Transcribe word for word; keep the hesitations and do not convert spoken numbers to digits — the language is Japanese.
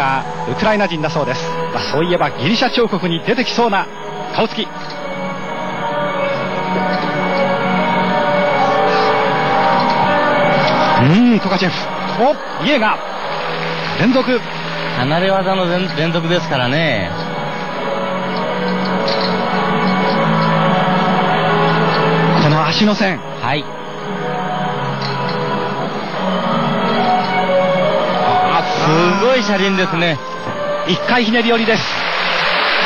がウクライナ人だそうです。まあ、そういえばギリシャ彫刻に出てきそうな顔つき。うーん、トカチェフ、お、イエガー連続、 離れ技の連連続ですからね。 この足の線、 はい、すごい車輪ですね。 一回ひねり寄りです。